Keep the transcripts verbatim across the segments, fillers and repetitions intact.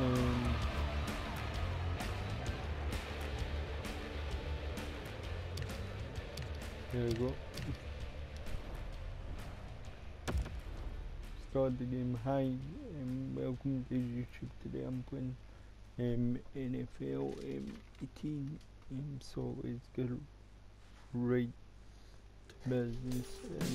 Um, there we go. Start the game. Hi, um, welcome to YouTube. Today I'm playing um, N F L um, eighteen, um, so let's get right to business. Um,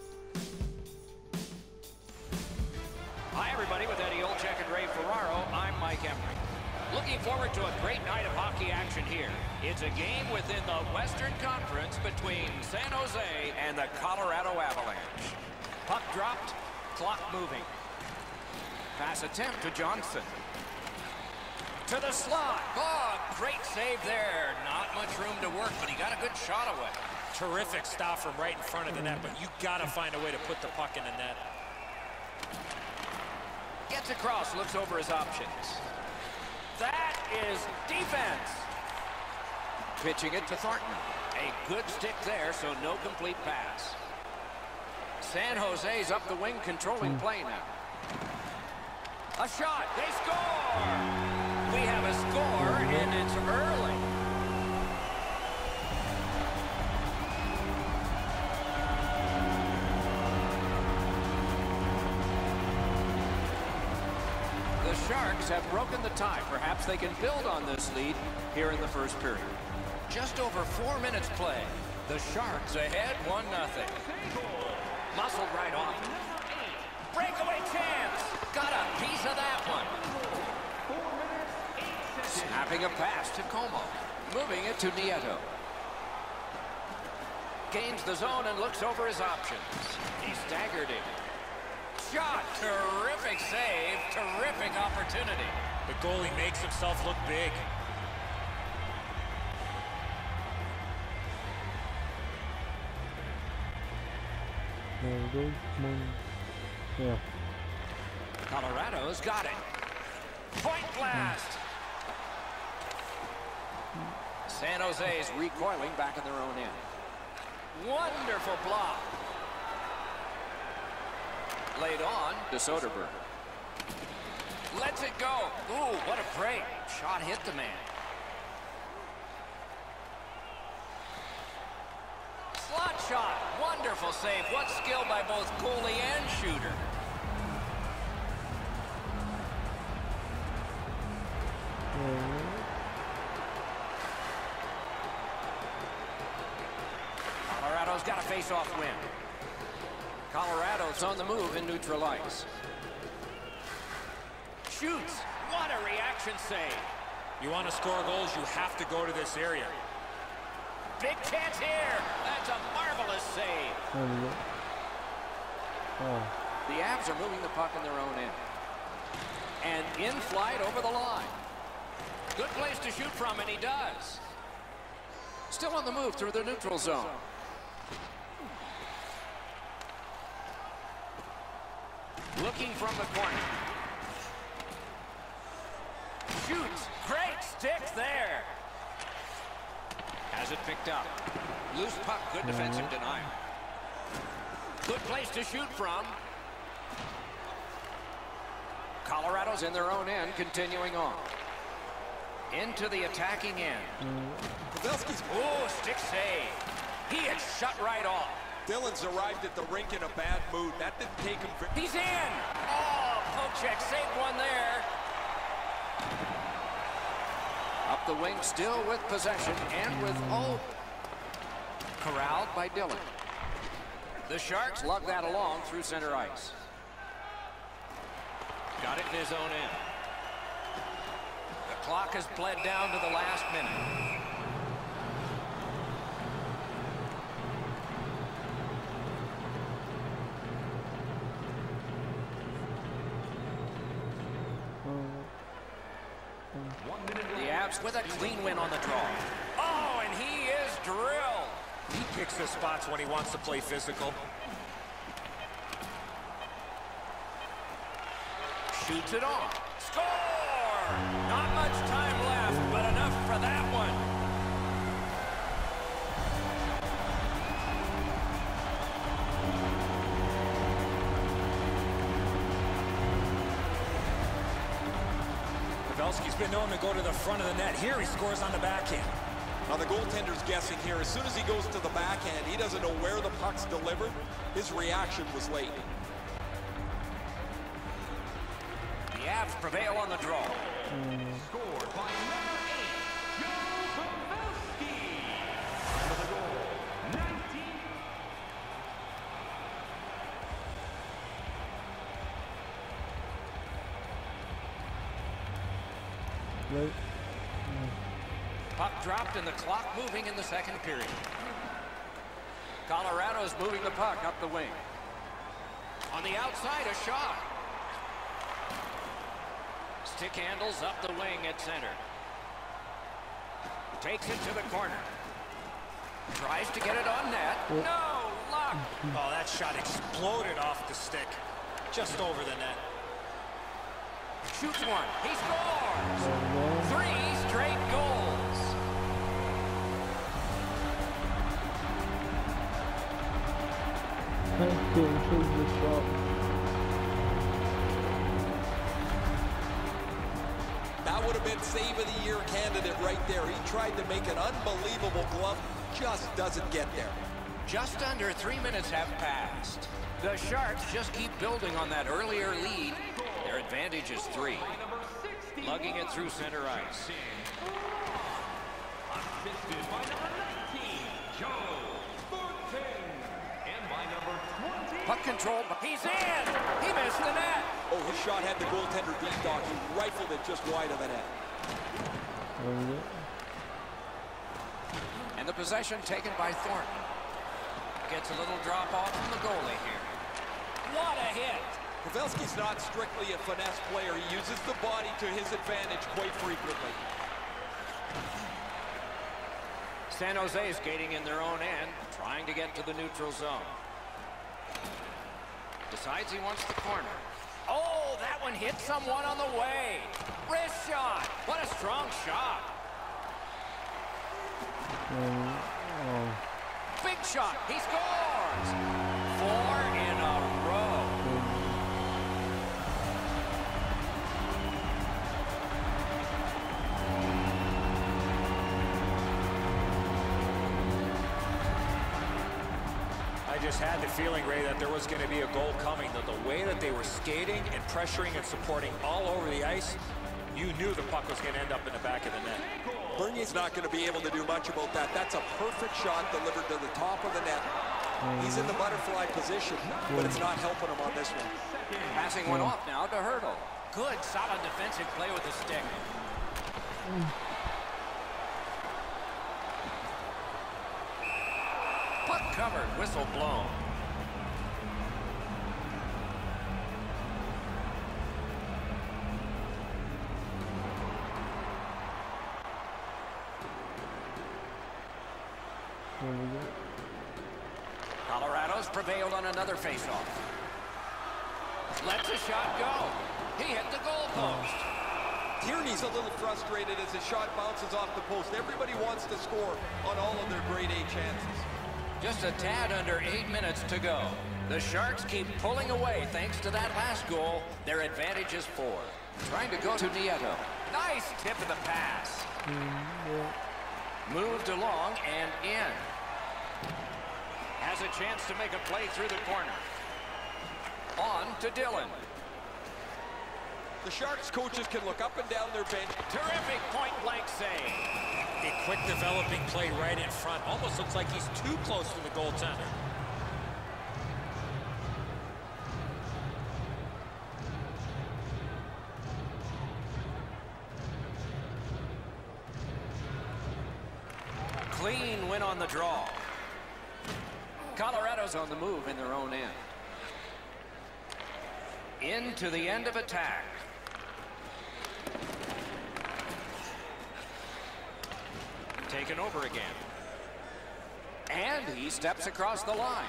Hi everybody, with Eddie Olczyk and Ray Ferraro, I'm Mike Emery. Looking forward to a great night of hockey action here. It's a game within the Western Conference between San Jose and the Colorado Avalanche. Puck dropped, clock moving. Pass attempt to Johnson. To the slot. Oh, great save there. Not much room to work, but he got a good shot away. Terrific stop from right in front of the net, but you got to find a way to put the puck in the net. Gets across, looks over his options. That is defense. Pitching it to Thornton. A good stick there, so no complete pass. San Jose's up the wing, controlling play now. A shot, they score! We have a score, and it's early. The Sharks have broken the tie. Perhaps they can build on this lead here in the first period. Just over four minutes play. The Sharks ahead one nothing. Muscled right off. Breakaway chance. Got a piece of that one. Snapping a pass to Como. Moving it to Nieto. Gains the zone and looks over his options. He staggered it. Shot. Terrific save. Terrific opportunity. The goalie makes himself look big. there we go. Come on. Yeah. Colorado's got it. Point blast. San Jose's recoiling back in their own end. Wonderful block. Laid on to Soderberg. Lets it go. Ooh, what a break. Shot hit the man. Slot shot. Wonderful save. What skill by both goalie and shooter. Colorado's got a face-off win. Colorado's on the move in neutral ice. Shoots. What a reaction save. You want to score goals, you have to go to this area. Big chance here. That's a marvelous save. There we go. Oh. The Avs are moving the puck in their own end. And in flight over the line. Good place to shoot from, and he does. Still on the move through the neutral zone. Looking from the corner. Shoots. Great stick there. Has it picked up. Loose puck. Good defensive denial. Good place to shoot from. Colorado's in their own end, continuing on. Into the attacking end. Pavelski's. Oh, stick save. He had shut right off. Dylan's arrived at the rink in a bad mood. That didn't take him very... He's in. Oh, Olczyk saved one there. Up the wing, still with possession and with oh, corralled by Dylan. The Sharks lug that along through center ice. Got it in his own end. The clock has bled down to the last minute. The Avs with a clean win on the draw. Oh, and he is drilled. He picks his spots when he wants to play physical. Shoots it on. Score! Not much time left, but enough for that one. Pavelski's been known to go to the front of the net. Here he scores on the backhand. Now the goaltender's guessing here. As soon as he goes to the backhand, he doesn't know where the puck's delivered. His reaction was late. The Avs prevail on the draw. Mm. Scored by number eight, Joe Pavelski. Under the goal, nineteen. Right. Puck dropped and the clock moving in the second period. Colorado's moving the puck up the wing. On the outside, a shot. Stick handles up the wing at center. Takes it to the corner. Tries to get it on net. No luck. Oh, that shot exploded off the stick. Just over the net. Shoots one. He scores. Three straight goals. Thanks to improve the shot. That would have been save of the year candidate right there. He tried to make an unbelievable glove. Just doesn't get there. Just under three minutes have passed. The Sharks just keep building on that earlier lead. Their advantage is three. Lugging it through center ice. Assisted by number nineteen, Joe Thornton. And by number twenty. Puck control. He's in. He missed the net. Oh, his shot had the goaltender beat, Doc. He rifled it just wide of the net. And the possession taken by Thornton. Gets a little drop off from the goalie here. What a hit. Pavelski's not strictly a finesse player. He uses the body to his advantage quite frequently. San Jose skating in their own end, trying to get to the neutral zone. Decides he wants the corner. Oh, that one hit someone on the way. Wrist shot. What a strong shot. Um, oh. Big shot. He scores. Four in a row. I just had the feeling, Ray, that there was going to be a goal coming. That the way that they were skating and pressuring and supporting all over the ice, you knew the puck was going to end up in the back of the net. Bernier's not going to be able to do much about that. That's a perfect shot delivered to the top of the net. He's in the butterfly position, but it's not helping him on this one. Passing one off now to Hurdle. Good, solid defensive play with the stick. Puck covered, whistle blown. Colorado's prevailed on another faceoff. Lets a shot go. He hit the goal post. Tierney's a little frustrated as his shot bounces off the post. Everybody wants to score on all of their grade A chances. Just a tad under eight minutes to go. The Sharks keep pulling away thanks to that last goal. Their advantage is four. Trying to go to Nieto. Nice tip of the pass. Moved along and in. Has a chance to make a play through the corner. On to Dillon. The Sharks coaches can look up and down their bench. Terrific point-blank save. A quick developing play right in front. Almost looks like he's too close to the goaltender. Clean win on the draw. Colorado's on the move in their own end. Into the end of attack. Taken over again. And he steps across the line.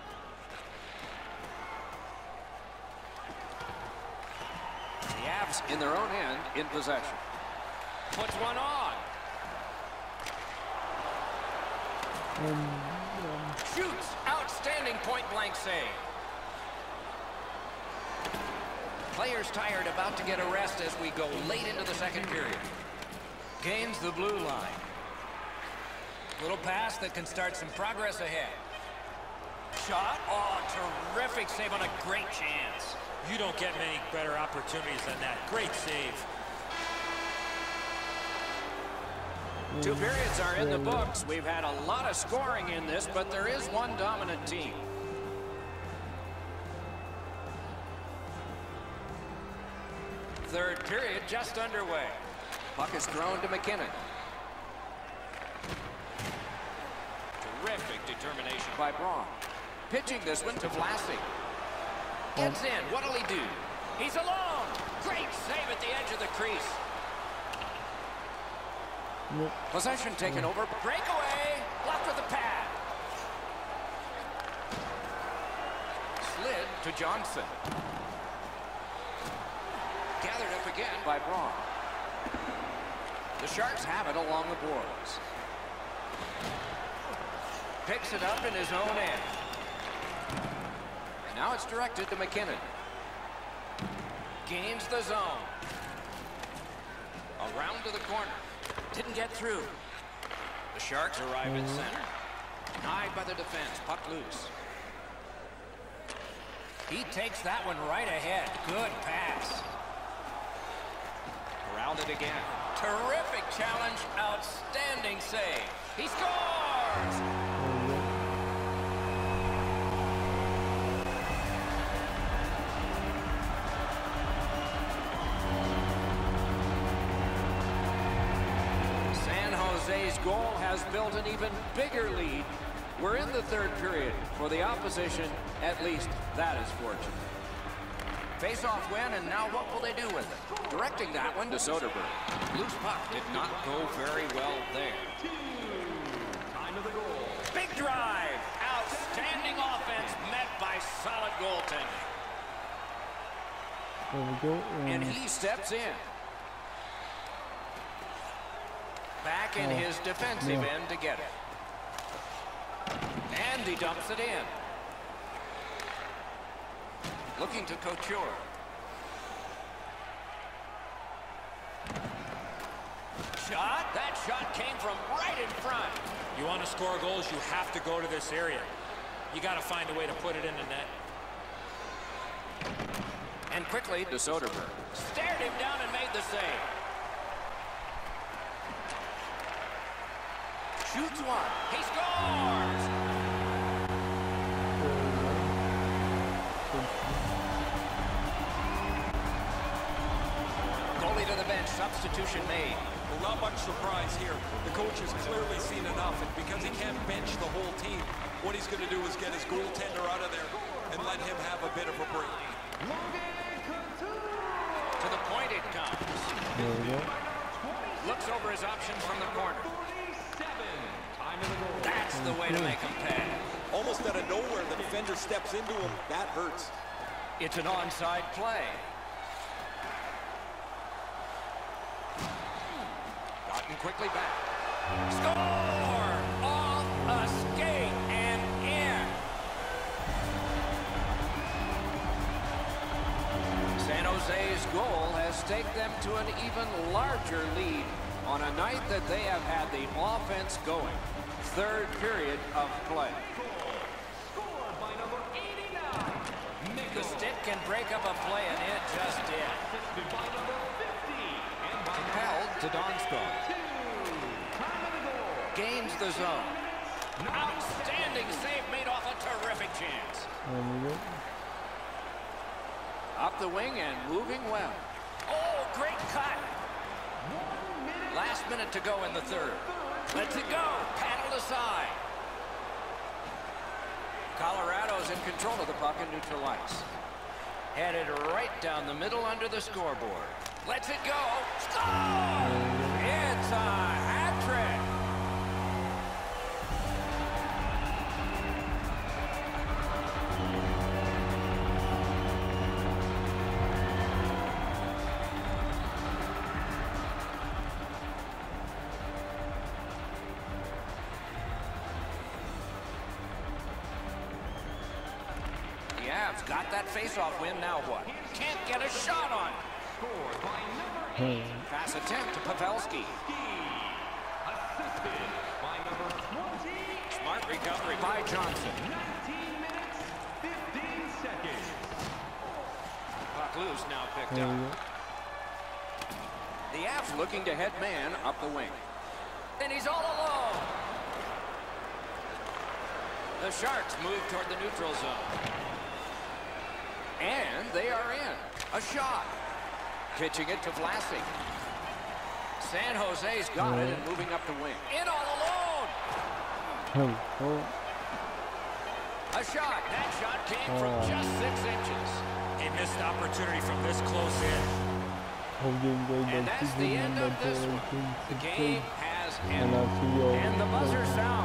The Avs in their own end in possession. Puts one on. Um, um, Shoots. Outstanding point-blank save. Players tired, about to get a rest as we go late into the second period. Gains the blue line. Little pass that can start some progress ahead. Shot. Oh, terrific save on a great chance. You don't get many better opportunities than that. Great save. Two periods are in the books. We've had a lot of scoring in this, but there is one dominant team. Third period just underway. Puck is thrown to McKinnon. Terrific determination by Braun. Pitching this one to Vlasic. Gets in. What'll he do? He's alone. Great save at the edge of the crease. Nope. Possession taken over. Breakaway. Blocked with the pad. Slid to Johnson. Gathered up again by Braun. The Sharks have it along the boards. Picks it up in his own end. And now it's directed to McKinnon. Gains the zone. Around to the corner. Didn't get through. The Sharks arrive at center. Denied by the defense. Puck loose. He takes that one right ahead. Good pass. Corralled it again. Terrific challenge. Outstanding save. He scores! San Jose's goal has built an even bigger lead. We're in the third period. For the opposition, at least that is fortunate. Face-off win, and now what will they do with it? Directing that one to Soderberg. Loose puck did not go very well there. Big drive. Outstanding offense met by solid goaltending. There we go. And he steps in. Back in Oh, his defensive yeah. end to get it. And he dumps it in. Looking to Couture. Shot. That shot came from right in front. You want to score goals, you have to go to this area. You got to find a way to put it in the net. And quickly to Soderberg. Stared him down and made the save. Shoots one. He scores! Goalie to the bench. Substitution made. Well, not much surprise here. The coach has clearly seen enough, and because he can't bench the whole team, what he's going to do is get his goaltender out of there and let him have a bit of a break. To the point it comes. There we go. Looks over his options from the corner. That's the way to make him pay. Almost out of nowhere, the defender steps into him. That hurts. It's an onside play. Gotten quickly back. Score! Off a skate and in. San Jose's goal has staked them to an even larger lead on a night that they have had the offense going. Third period of play. The stick can break up a play, and it just did. Compelled to Donskog. Gains the zone. Outstanding save made off a terrific chance. There we go. Up the wing and moving well. Oh, great cut. Last minute to go in the third. Lets it go. Paddled aside. Colorado's in control of the puck in neutral ice. Headed right down the middle under the scoreboard. Lets it go. Score! It's a hat trick. Avs got that face-off win. Now what? Can't get a shot on. Scored by number eight. Pass attempt to Pavelski. Assisted by number twenty. Smart recovery by Johnson. nineteen minutes, fifteen seconds. Puck loose, now picked There up. we go. The Avs looking to head man up the wing. And he's all alone. The Sharks move toward the neutral zone. And they are in. A shot. Pitching it to Vlasic. San Jose's got it and moving up the wing. In all alone. Oh, oh. A shot. That shot came Oh. from just six inches. A missed opportunity from this close in. Holding the And that's the end of this one. The game has And ended. I'll see you all And the buzzer later. sounds.